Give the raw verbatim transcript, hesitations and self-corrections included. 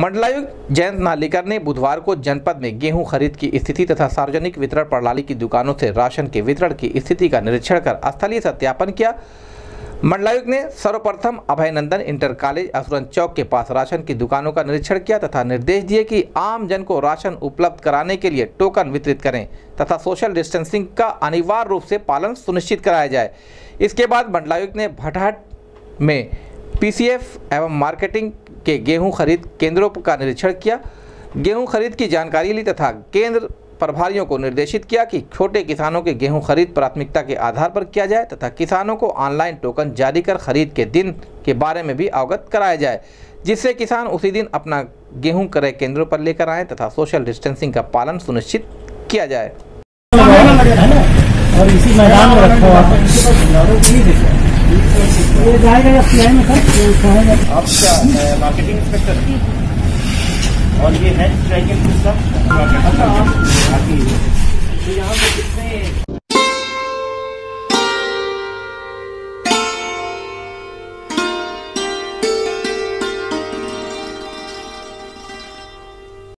मंडलायुक्त जयंत नार्लिकर ने बुधवार को जनपद में गेहूं खरीद की स्थिति तथा सार्वजनिक वितरण प्रणाली की दुकानों से राशन के वितरण की स्थिति का निरीक्षण कर स्थलीय सत्यापन किया। मंडलायुक्त ने सर्वप्रथम अभयनंदन इंटर कॉलेज असुरन चौक के पास राशन की दुकानों का निरीक्षण किया तथा निर्देश दिए कि आम जन को राशन उपलब्ध कराने के लिए टोकन वितरित करें तथा सोशल डिस्टेंसिंग का अनिवार्य रूप से पालन सुनिश्चित कराया जाए। इसके बाद मंडलायुक्त ने भटहट में पीसीएफ एवं मार्केटिंग के गेहूं खरीद केंद्रों का निरीक्षण किया, गेहूं खरीद की जानकारी ली तथा केंद्र प्रभारियों को निर्देशित किया कि छोटे किसानों के गेहूं खरीद प्राथमिकता के आधार पर किया जाए तथा किसानों को ऑनलाइन टोकन जारी कर खरीद के दिन के बारे में भी अवगत कराया जाए, जिससे किसान उसी दिन अपना गेहूं क्रय केंद्रों पर लेकर आए तथा सोशल डिस्टेंसिंग का पालन सुनिश्चित किया जाए। और इसी मैदान में रखो आप ये जाएगा या पीआई में सर आप क्या मार्केटिंग इंस्पेक्टर और ये है सिस्टम। तो यहाँ पे कितने